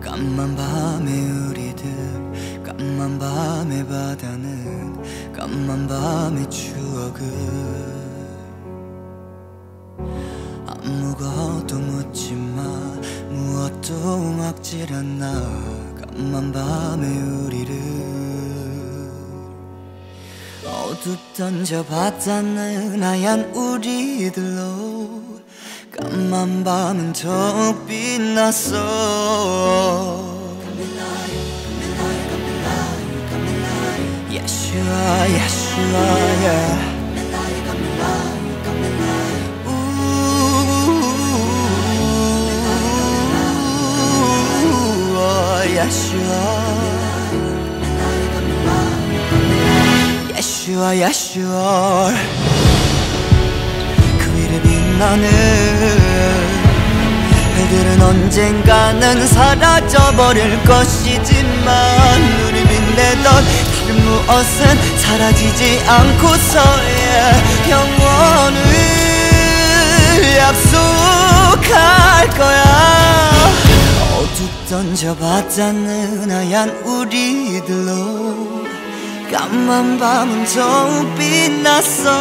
까만 밤의 우리들, 까만 밤의 바다는 까만 밤의 추억은 아무것도 묻지 마, 무엇도 막질 않아. 까만 밤의 우리를 어둡던 저 바다는 하얀 우리들로 까만 밤은 더욱 빛났어. Yeshua, Yeshua, yeah. Yeshua, Yeshua, Yeshua. 그 위를 빛나는 별들은 언젠가는 사라져버릴 것이지만 우리 빛내던 다른 무엇은 사라지지 않고서의 영원을 약속할 거야. 어둡던 저 바다는 하얀 우리들로 까만 밤은 더욱 빛났어.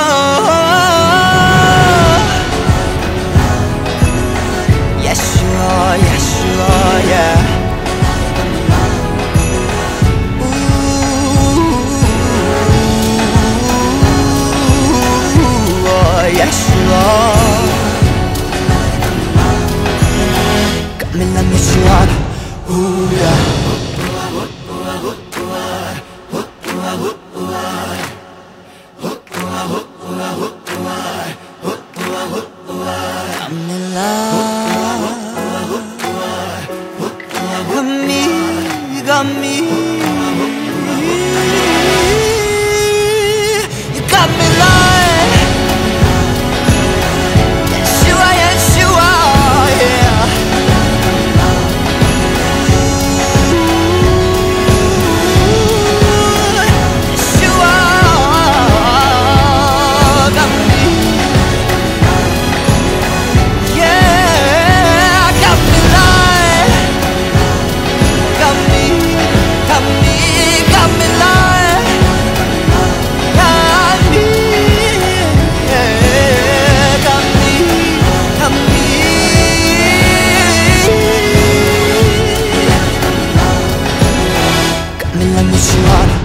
Yeshua, Yeshua, yeah. Yeshua, got me like Yeshua, ooh yeah. Got me like, got me, you got me like. Yeshua,